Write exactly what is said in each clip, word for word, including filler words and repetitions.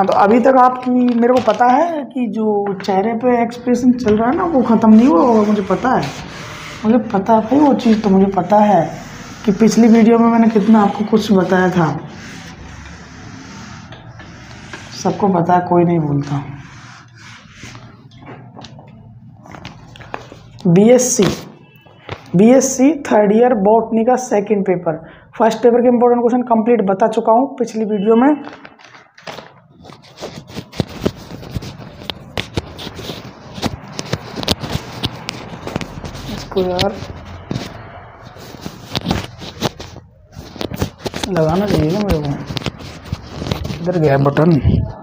हाँ, तो अभी तक आपकी मेरे को पता है कि जो चेहरे पे एक्सप्रेशन चल रहा है ना वो ख़त्म नहीं हुआ होगा, मुझे पता है, मुझे पता है भाई वो चीज़ तो मुझे पता है कि पिछली वीडियो में मैंने कितना आपको कुछ बताया था। सबको पता है, कोई नहीं बोलता। BSc BSc third year botany का सेकंड पेपर, फर्स्ट पेपर के इंपॉर्टेंट क्वेश्चन कंप्लीट बता चुका हूँ पिछली वीडियो में। इसको यार लगाना चाहिए ना मेरे को, किधर गया बटन?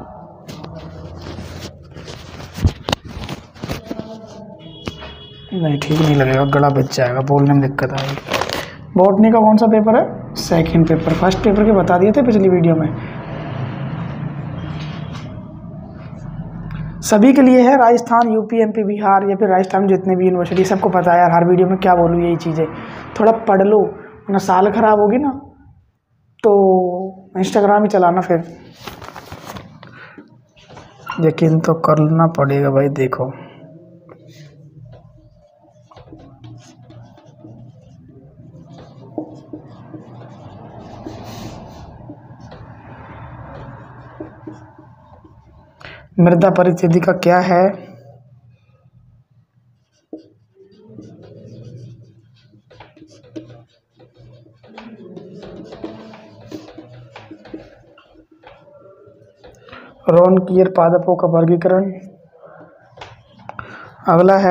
नहीं, ठीक नहीं लगेगा, गला बच जाएगा, बोलने में दिक्कत आएगी। बॉटनी का कौन सा पेपर है? Second paper. फर्स्ट पेपर के बता दिए थे पिछली वीडियो में। सभी के लिए है, राजस्थान, यूपी, एमपी, बिहार या फिर राजस्थान में जितने भी यूनिवर्सिटी, सबको पता है यार। हर वीडियो में क्या बोलूँ, यही चीज़ें थोड़ा पढ़ लो, वरना साल खराब होगी ना तो इंस्टाग्राम ही चलाना फिर। यकीन तो करना पड़ेगा भाई। देखो मृदा परिस्थिति का क्या है? रोनकीय पादपों का वर्गीकरण। अगला है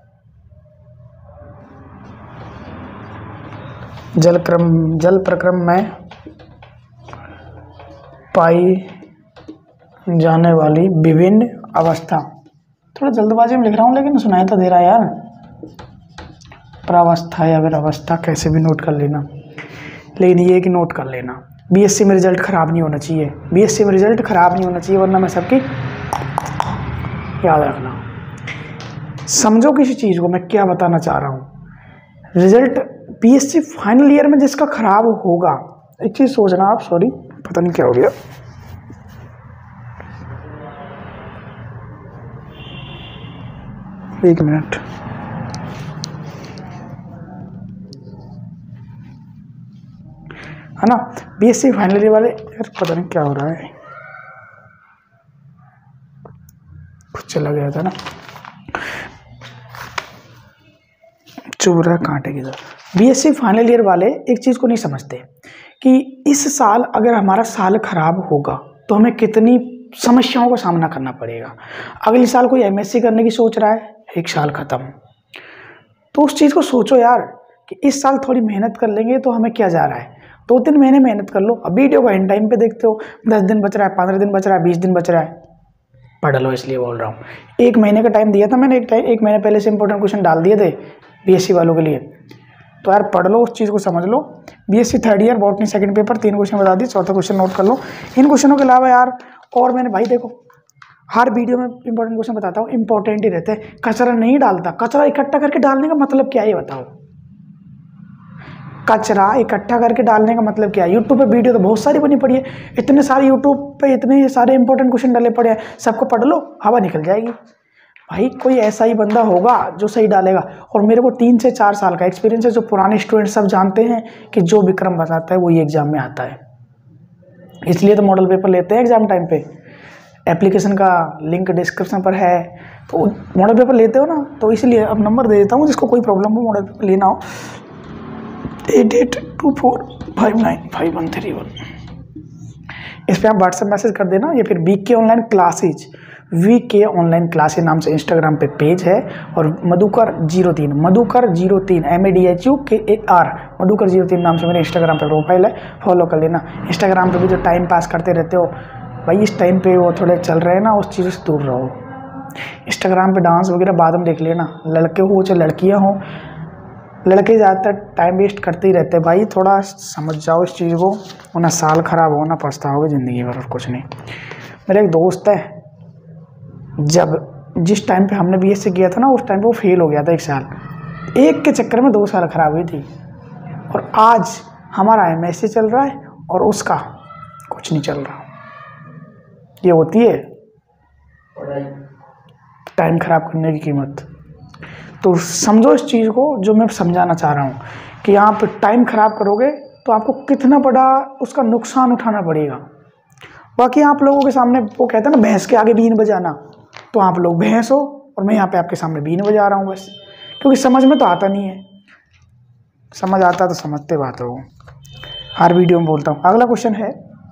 जल क्रम जल प्रक्रम में पाई जाने वाली विभिन्न अवस्था। थोड़ा जल्दबाजी में लिख रहा हूँ लेकिन सुनाई तो दे रहा है यार। प्रावस्था या फिर अवस्था कैसे भी नोट कर लेना, लेकिन ये कि नोट कर लेना। बीएससी में रिजल्ट ख़राब नहीं होना चाहिए, बीएससी में रिजल्ट ख़राब नहीं होना चाहिए, वरना मैं सबकी याद रखना। समझो किसी चीज़ को मैं क्या बताना चाह रहा हूँ। रिजल्ट बीएससी फाइनल ईयर में जिसका ख़राब होगा, एक चीज़ सोचना आप, सॉरी पता नहीं क्या हो गया, एक मिनट। है ना, बीएससी फाइनल ईयर वाले यार, पता नहीं क्या हो रहा है, कुछ चला गया था ना, चुभ रहा कांटे की तरह। बीएससी फाइनल ईयर वाले एक चीज़ को नहीं समझते कि इस साल अगर हमारा साल खराब होगा तो हमें कितनी समस्याओं का सामना करना पड़ेगा। अगले साल कोई एमएससी करने की सोच रहा है, एक साल ख़त्म, तो उस चीज़ को सोचो यार कि इस साल थोड़ी मेहनत कर लेंगे तो हमें क्या जा रहा है। दो तीन महीने मेहनत कर लो। अब वीडियो को एंड टाइम पे देखते हो, दस दिन बच रहा है, पंद्रह दिन बच रहा है, बीस दिन बच रहा है, पढ़ लो, इसलिए बोल रहा हूँ। एक महीने का टाइम दिया था मैंने, एक टाइम एक महीने पहले से इंपॉर्टेंट क्वेश्चन डाल दिए थे बीएससी वालों के लिए, तो यार पढ़ लो, उस चीज़ को समझ लो। BSc third year botany second paper, तीन क्वेश्चन बता दिए, चौथा क्वेश्चन नोट कर लो। इन क्वेश्चनों के अलावा यार और मैंने भाई देखो हर वीडियो में इंपॉर्टेंट क्वेश्चन बताता हूँ, इंपॉर्टेंट ही रहते हैं, कचरा नहीं डालता। कचरा इकट्ठा करके डालने का मतलब क्या है बताओ? कचरा इकट्ठा करके डालने का मतलब क्या है? यूट्यूब पे वीडियो तो बहुत सारी बनी पड़ी है, इतने सारे यूट्यूब पे इतने सारे इंपॉर्टेंट क्वेश्चन डाले पड़े हैं, सबको पढ़ लो, हवा निकल जाएगी। भाई कोई ऐसा ही बंदा होगा जो सही डालेगा। और मेरे को तीन से चार साल का एक्सपीरियंस है, जो पुराने स्टूडेंट सब जानते हैं कि जो विक्रम बताता है वही एग्जाम में आता है, इसलिए तो मॉडल पेपर लेते हैं एग्जाम टाइम पे। एप्लीकेशन का लिंक डिस्क्रिप्शन पर है, तो मॉडल पेपर लेते हो ना, तो इसलिए अब नंबर दे देता हूँ, जिसको कोई प्रॉब्लम हो मॉडल पेपर लेना हो, eight eight two four five nine five one three one, इस पर आप व्हाट्सएप मैसेज कर देना, या फिर V K online classes, V K online classes नाम से इंस्टाग्राम पे पेज है, और मधुकर जीरो तीन मधुकर जीरो तीन M A D H U K A are Madhukar zero तीन नाम से मेरे इंस्टाग्राम पे प्रोफाइल है, फॉलो कर लेना। इंस्टाग्राम पे भी जो टाइम पास करते रहते हो भाई, इस टाइम पे वो थोड़े चल रहे हैं ना, उस चीज़ से दूर रहो। इंस्टाग्राम पे डांस वगैरह बाद में देख लेना, लड़के हो चाहे लड़कियाँ हो, लड़के ज़्यादातर टाइम वेस्ट करते ही रहते हैं भाई, थोड़ा समझ जाओ इस चीज़ को, वरना साल ख़राब हो ना पछताओगे ज़िंदगी भर, और कुछ नहीं। मेरा एक दोस्त है, जब जिस टाइम पे हमने बीएससी किया था ना, उस टाइम पे वो फेल हो गया था एक साल, एक के चक्कर में दो साल ख़राब हुई थी, और आज हमारा एमएससी चल रहा है और उसका कुछ नहीं चल रहा। ये होती है टाइम खराब करने की कीमत। तो समझो इस चीज़ को जो मैं समझाना चाह रहा हूँ कि आप टाइम खराब करोगे तो आपको कितना बड़ा उसका नुकसान उठाना पड़ेगा। बाकी आप लोगों के सामने वो कहते हैं ना भैंस के आगे बीन बजाना, तो आप लोग भैंस हो और मैं यहाँ पे आपके सामने बीन बजा रहा हूँ बस, क्योंकि समझ में तो आता नहीं है। समझ आता तो समझते बात हो, हर वीडियो में बोलता हूँ। अगला क्वेश्चन है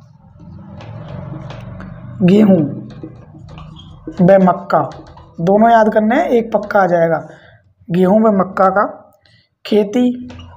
गेहूँ व मक्का, दोनों याद करने हैं, एक पक्का आ जाएगा। गेहूँ व मक्का का खेती,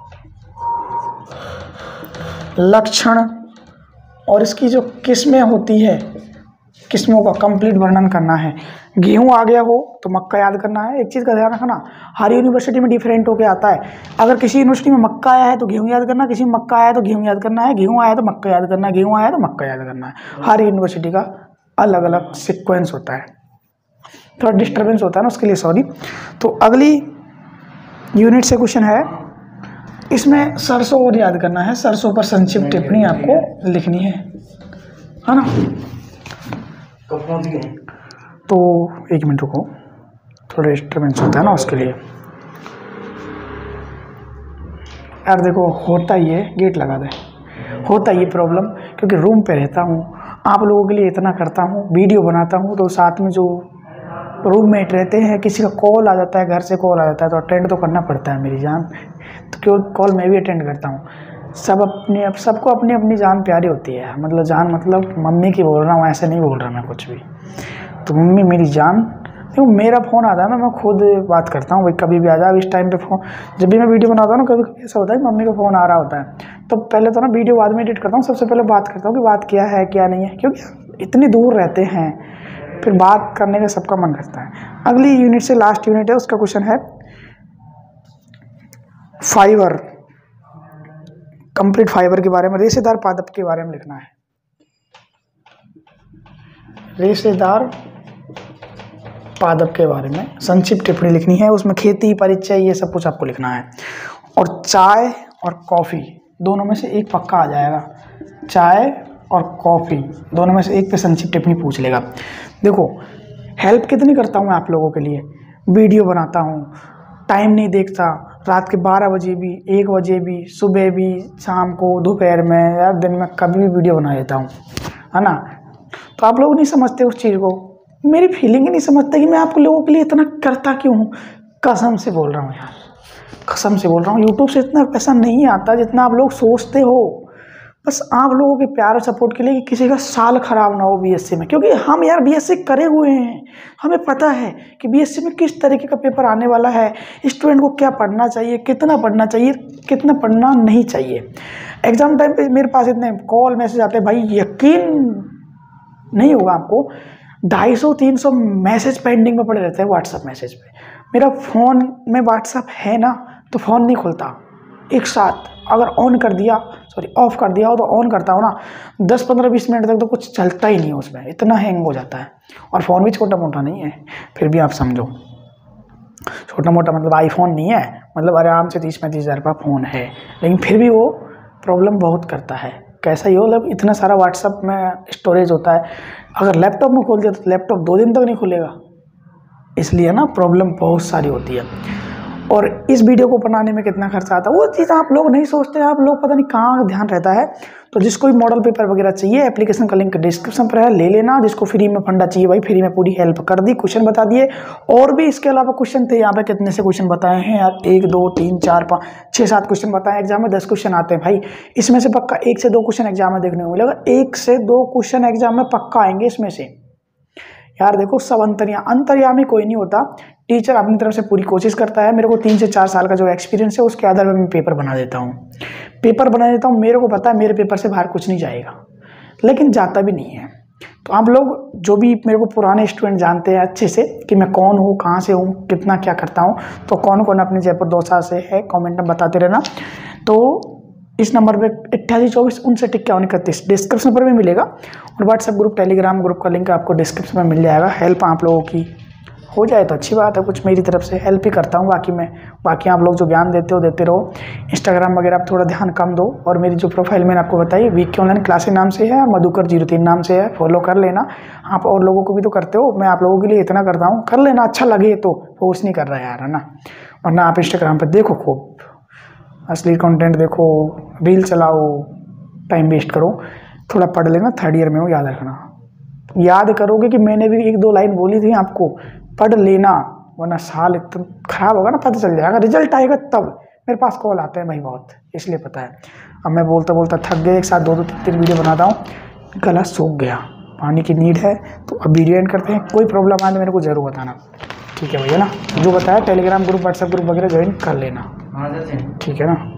लक्षण और इसकी जो किस्में होती है, किस्मों का कंप्लीट वर्णन करना है। गेहूं आ गया हो तो मक्का याद करना है। एक चीज़ का ध्यान रखना, हर यूनिवर्सिटी में डिफरेंट होके आता है। अगर किसी यूनिवर्सिटी में मक्का आया है तो गेहूं याद करना, किसी में मक्का आया तो गेहूं याद करना है, गेहूं आया तो मक्का याद करना है, गेहूं आया तो मक्का याद करना है। हर यूनिवर्सिटी का अलग अलग सिक्वेंस होता है, थोड़ा डिस्टर्बेंस होता है ना, उसके लिए सॉरी। तो अगली यूनिट से क्वेश्चन है, इसमें सरसों और याद करना है। सरसों पर संक्षिप्त टिप्पणी आपको लिखनी है, है ना। तो एक मिनट रुको, थोड़ा डिस्टर्बेंस होता है ना उसके लिए। यार देखो होता ही है, गेट लगा दे, होता ही प्रॉब्लम, क्योंकि रूम पे रहता हूँ, आप लोगों के लिए इतना करता हूँ, वीडियो बनाता हूँ, तो साथ में जो रूममेट रहते हैं किसी का कॉल आ जाता है, घर से कॉल आ जाता है, तो अटेंड तो करना पड़ता है मेरी जान। तो क्यों कॉल मैं भी अटेंड करता हूँ। सब अपनी अब सबको अपनी अपनी जान प्यारी होती है, मतलब जान मतलब मम्मी की बोल रहा हूँ, ऐसे नहीं बोल रहा मैं कुछ भी। तो मम्मी मेरी जान, देखो मेरा फ़ोन आता है ना, मैं खुद बात करता हूँ भाई, कभी भी आ जाए। इस टाइम पे फ़ोन जब भी मैं वीडियो बनाता हूँ ना, कभी कभी ऐसा होता है मम्मी का फ़ोन आ रहा होता है, तो पहले तो ना वीडियो बाद में एडिट करता हूँ, सबसे पहले बात करता हूँ कि बात क्या है क्या नहीं है, क्योंकि इतनी दूर रहते हैं, फिर बात करने का सबका मन करता है। अगली यूनिट से लास्ट यूनिट है, उसका क्वेश्चन है फाइबर, कंप्लीट फाइबर के बारे में, रेशेदार पादप के बारे में लिखना है। रेशेदार पादप के बारे में संक्षिप्त टिप्पणी लिखनी है, उसमें खेती परिचय ये सब कुछ आपको लिखना है। और चाय और कॉफ़ी दोनों में से एक पक्का आ जाएगा, चाय और कॉफ़ी दोनों में से एक पे संक्षिप्त टिप्पणी पूछ लेगा। देखो हेल्प कितनी करता हूँ मैं आप लोगों के लिए, वीडियो बनाता हूँ, टाइम नहीं देखता, रात के बारह बजे भी, एक बजे भी, सुबह भी, शाम को, दोपहर में या दिन में कभी भी वीडियो बना देता हूँ, है ना। तो आप लोग नहीं समझते उस चीज़ को, मेरी फीलिंग ही नहीं समझते कि मैं आप लोगों के लिए इतना करता क्यों हूँ। कसम से बोल रहा हूँ यार, कसम से बोल रहा हूँ, यूट्यूब से इतना पैसा नहीं आता जितना आप लोग सोचते हो। बस आप लोगों के प्यार और सपोर्ट के लिए कि किसी का साल खराब ना हो बीएससी में, क्योंकि हम यार बीएससी करे हुए हैं, हमें पता है कि बीएससी में किस तरीके का पेपर आने वाला है, स्टूडेंट को क्या पढ़ना चाहिए, कितना पढ़ना चाहिए, कितना पढ़ना नहीं चाहिए। एग्जाम टाइम पे मेरे पास इतने कॉल मैसेज आते हैं भाई, यकीन नहीं होगा आपको, ढाई सौ तीन सौ मैसेज पेंडिंग में पड़े रहते हैं व्हाट्सएप मैसेज पे। मेरा फ़ोन में व्हाट्सएप है ना, तो फ़ोन नहीं खुलता एक साथ, अगर ऑन कर दिया सॉरी ऑफ कर दिया हो तो ऑन करता हो ना, दस पंद्रह बीस मिनट तक तो कुछ चलता ही नहीं है उसमें, इतना हैंग हो जाता है। और फ़ोन भी छोटा मोटा नहीं है, फिर भी आप समझो छोटा मोटा मतलब आईफोन नहीं है, मतलब आराम से तीस पैंतीस हज़ार का फ़ोन है, लेकिन फिर भी वो प्रॉब्लम बहुत करता है। कैसा ही हो, मतलब इतना सारा व्हाट्सअप में स्टोरेज होता है, अगर लैपटॉप में खोल दिया तो लैपटॉप दो दिन तक नहीं खुलेगा, इसलिए ना प्रॉब्लम बहुत सारी होती है। और इस वीडियो को बनाने में कितना खर्चा आता है वो चीज़ आप लोग नहीं सोचते, आप लोग पता नहीं कहाँ ध्यान रहता है। तो जिसको भी मॉडल पेपर वगैरह चाहिए, एप्लीकेशन का लिंक डिस्क्रिप्शन पर है, ले लेना। जिसको फ्री में फंडा चाहिए भाई, फ्री में पूरी हेल्प कर दी, क्वेश्चन बता दिए। और भी इसके अलावा क्वेश्चन थे यहाँ पे, कितने से क्वेश्चन बताए हैं यार, एक दो तीन चार पाँच छः सात क्वेश्चन बताए। एग्जाम में दस क्वेश्चन आते हैं भाई, इसमें से पक्का एक से दो क्वेश्चन एग्जाम में देखने को मिलेगा, एक से दो क्वेश्चन एग्जाम में पक्का आएंगे इसमें से। यार देखो सब अंतर्या अंतर्यामी कोई नहीं होता, टीचर अपनी तरफ से पूरी कोशिश करता है। मेरे को तीन से चार साल का जो एक्सपीरियंस है उसके आधार पर मैं पेपर बना देता हूँ, पेपर बना देता हूँ। मेरे को पता है मेरे पेपर से बाहर कुछ नहीं जाएगा, लेकिन जाता भी नहीं है। तो आप लोग जो भी मेरे को पुराने स्टूडेंट जानते हैं अच्छे से कि मैं कौन हूँ, कहाँ से हूँ, कितना क्या करता हूँ, तो कौन कौन अपने जयपुर दौसा से है कॉमेंट में बताते रहना। तो इस नंबर पे अट्ठासी चौबीस उनसठ इक्यावन इकतीस डिस्क्रिप्शन पर भी मिलेगा, और व्हाट्सएप ग्रुप टेलीग्राम ग्रुप का लिंक आपको डिस्क्रिप्शन में मिल जाएगा। हेल्प आप लोगों की हो जाए तो अच्छी बात है, कुछ मेरी तरफ से हेल्प ही करता हूँ। बाकी मैं बाकी आप लोग जो ज्ञान देते हो देते रहो। इंस्टाग्राम वगैरह आप थोड़ा ध्यान कम दो, और मेरी जो प्रोफाइल मैंने आपको बताई वीक के ऑनलाइन क्लासेस नाम से है, मधुकर जीरो तीन नाम से है, फॉलो कर लेना। आप और लोगों को भी तो करते हो, मैं आप लोगों के लिए इतना करता हूँ, कर लेना, अच्छा लगे तो, फोर्स नहीं कर रहा यार, है ना। वरना आप इंस्टाग्राम पर देखो, खूब असली कंटेंट देखो, रील चलाओ, टाइम वेस्ट करो, थोड़ा पढ़ लेना। थर्ड ईयर में हो, याद रखना, याद करोगे कि मैंने भी एक दो लाइन बोली थी आपको, पढ़ लेना, वरना साल इतना खराब होगा ना, पता चल जाएगा, रिजल्ट आएगा तब। मेरे पास कॉल आते हैं भाई बहुत, इसलिए पता है। अब मैं बोलता बोलता थक गया, एक साथ दो दो तीन तीन वीडियो बनाता हूँ, गला सूख गया, पानी की नीड है। तो अब वीडियो एंड करते हैं, कोई प्रॉब्लम आए तो मेरे को ज़रूर बताना, ठीक है भैया ना। जो बताया टेलीग्राम ग्रुप, व्हाट्सएप ग्रुप वगैरह ज्वाइन कर लेना, ठीक है ना।